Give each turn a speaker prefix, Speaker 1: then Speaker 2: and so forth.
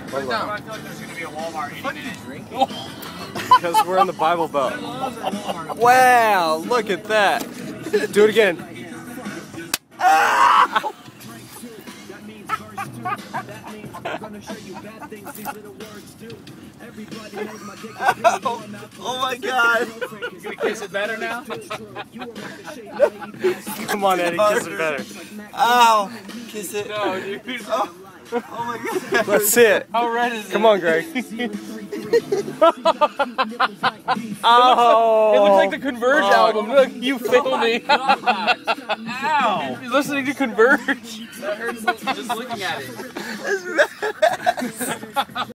Speaker 1: Put it down.
Speaker 2: I feel like there's going to be a Walmart any minute.
Speaker 1: Because we're in the Bible Belt. Wow, look at that. Do it again. Ah! Oh my God.
Speaker 2: You gonna kiss it better now?
Speaker 1: Come on, Eddie, kiss it better.
Speaker 3: Ow! Kiss it.
Speaker 2: No, dude.
Speaker 3: Oh my God.
Speaker 1: Let's see it.
Speaker 2: How red is it?
Speaker 1: Come on, Greg.
Speaker 2: Oh! It looks like the Converge
Speaker 1: Oh.
Speaker 2: album. Look, you failed me. Ow! You're listening to Converge. That hurts just looking at it.